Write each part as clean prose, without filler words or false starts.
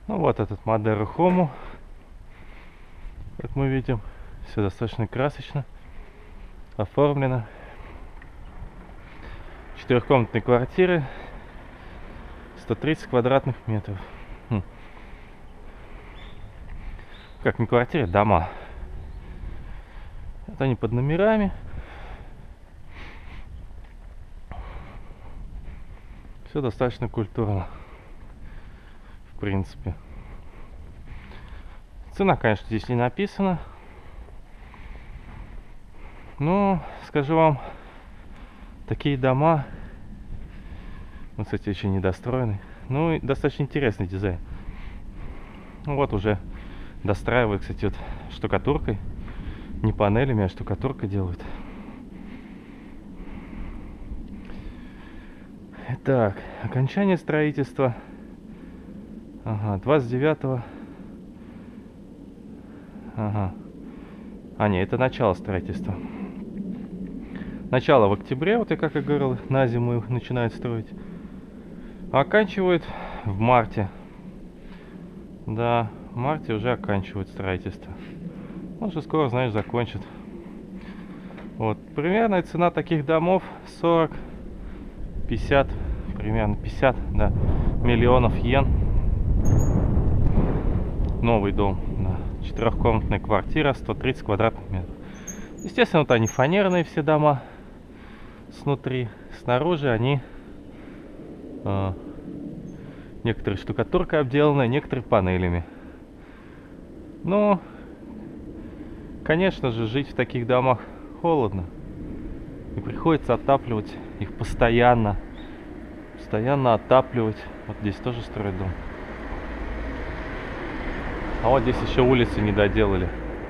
Ну вот этот Мадера Хому, как мы видим, все достаточно красочно оформлено. Четырехкомнатные квартиры, 130 квадратных метров. Как не квартиры, дома. Это они под номерами. Все достаточно культурно, в принципе. Цена, конечно, здесь не написана. Но, скажу вам, такие дома, ну, кстати, еще недостроены. Ну, и достаточно интересный дизайн. Ну, вот уже достраивают, кстати, вот штукатуркой. Не панелями, а штукатуркой делают. Итак, окончание строительства. Ага, 29-го. Ага. А, нет, это начало строительства. Начало в октябре, вот я как и говорил, на зиму их начинают строить. А оканчивают в марте. Да, в марте уже оканчивают строительство. Может, скоро, знаешь, закончат. Вот, примерная цена таких домов 40, 50, примерно 50, да, миллионов йен. Новый дом, да. Четырехкомнатная квартира, 130 квадратных метров. Естественно, вот они фанерные все дома снутри. Снаружи они некоторые штукатуркой обделаны, некоторые панелями. Но, конечно же, жить в таких домах холодно. И приходится отапливать их постоянно. Постоянно отапливать. Вот здесь тоже строят дом. А вот здесь еще улицы не доделали.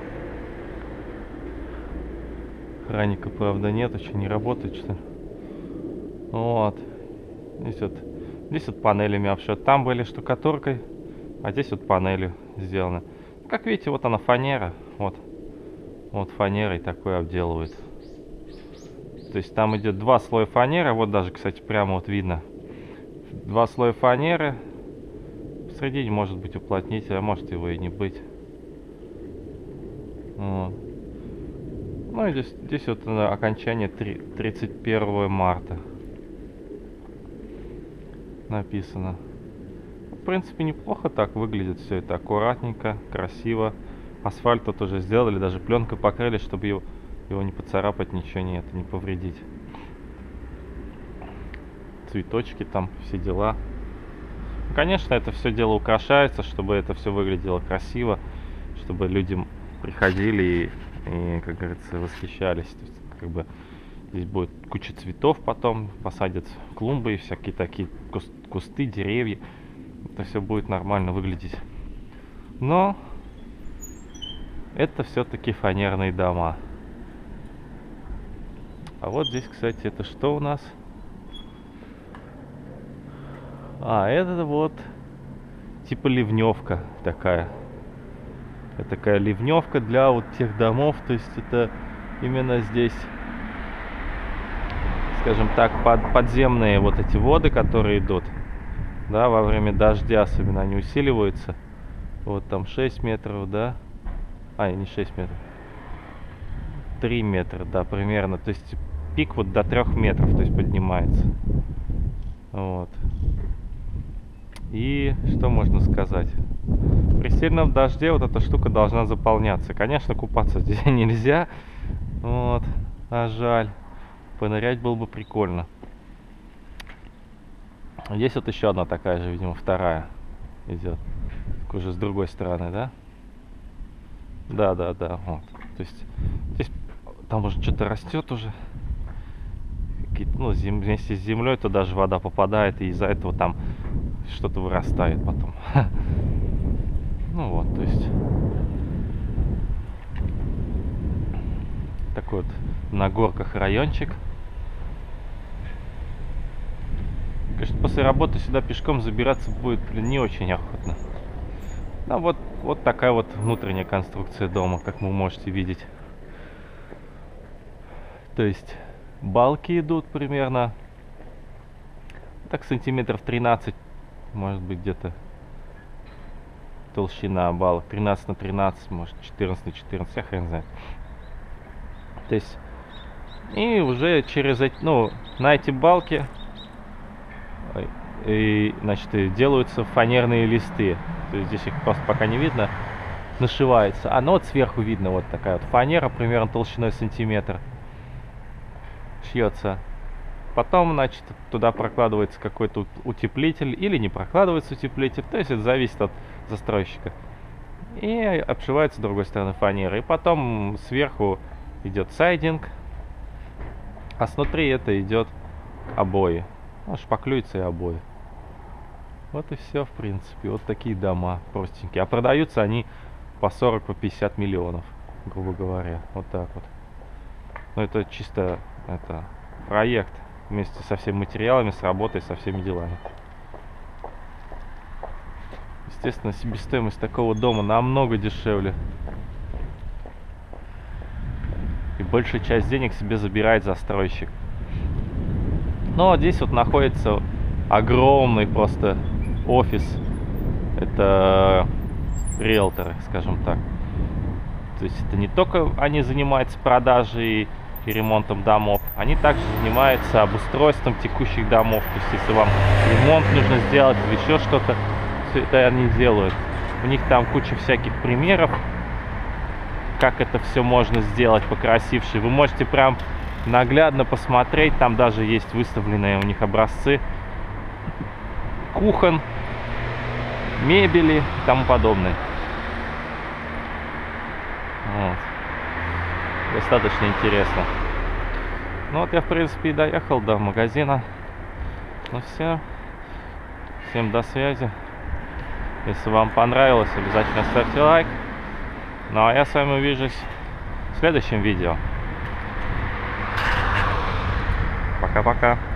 Охранника, правда, нет, еще не работает, что ли. Вот. Здесь вот панелями обшит. Там были штукатуркой, а здесь вот панелью сделаны. Как видите, вот она фанера. Вот. Вот фанерой такой обделывают. То есть там идет два слоя фанеры. Вот даже, кстати, прямо вот видно. Два слоя фанеры. Посередине может быть уплотнитель, а может его и не быть. Вот. Ну и здесь вот окончание 31 марта написано. В принципе, неплохо так выглядит все это. Аккуратненько, красиво. Асфальт тут уже сделали, даже пленкой покрыли, чтобы его не поцарапать, ничего нет, не повредить. Цветочки там, все дела. Конечно, это все дело украшается, чтобы это все выглядело красиво, чтобы люди приходили и, как говорится, восхищались. То есть, как бы здесь будет куча цветов потом, посадят клумбы и всякие такие кусты, деревья. Это все будет нормально выглядеть. Но это все-таки фанерные дома. А вот здесь, кстати, это что у нас? А, это вот типа ливневка такая. Это такая ливневка для вот тех домов. То есть это именно здесь, скажем так, подземные вот эти воды, которые идут. Да, во время дождя особенно они усиливаются. Вот там 6 метров, да. А, не 6 метров. 3 метра, да, примерно. То есть пик вот до 3 метров, то есть поднимается. Вот. И что можно сказать? При сильном дожде вот эта штука должна заполняться. Конечно, купаться здесь нельзя. Вот. А жаль. Понырять было бы прикольно. Здесь вот еще одна такая же, видимо, вторая идет. Уже с другой стороны, да? Да. Вот. То есть здесь там уже что-то растет уже. Ну, вместе с землей то даже вода попадает, и из-за этого там что-то вырастает потом. Ну вот, то есть такой вот на горках райончик. Конечно, после работы сюда пешком забираться будет, блин, не очень охотно. Ну вот такая вот внутренняя конструкция дома, как вы можете видеть. То есть балки идут примерно так сантиметров 13, может быть, где-то толщина балок 13 на 13, может 14 на 14, я хрен знает. То есть, и уже через эти, ну, на эти балки и, значит, и делаются фанерные листы. То есть здесь их просто пока не видно, нашивается. А ну вот сверху видно вот такая вот фанера, примерно толщиной сантиметр. Шьется. Потом, значит, туда прокладывается какой-то утеплитель или не прокладывается утеплитель. То есть это зависит от застройщика. И обшивается с другой стороны фанеры. И потом сверху идет сайдинг. А снутри это идет обои. Ну, шпаклюются и обои. Вот и все, в принципе. Вот такие дома простенькие. А продаются они по 40, по 50 миллионов, грубо говоря. Вот так вот. Но это чисто это проект вместе со всеми материалами, с работой, со всеми делами. Естественно, себестоимость такого дома намного дешевле. И большую часть денег себе забирает застройщик. Но здесь вот находится огромный просто офис. Это риэлторы, скажем так. То есть это не только они занимаются продажей и ремонтом домов, они также занимаются обустройством текущих домов. То есть если вам ремонт нужно сделать или еще что-то, все это они делают. У них там куча всяких примеров, как это все можно сделать покрасивше. Вы можете прям наглядно посмотреть, там даже есть выставленные у них образцы кухон, мебели и тому подобное. Вот. Достаточно интересно. Ну вот я в принципе и доехал до магазина. Ну все. Всем до связи. Если вам понравилось, обязательно ставьте лайк. Ну а я с вами увижусь в следующем видео. Пока-пока.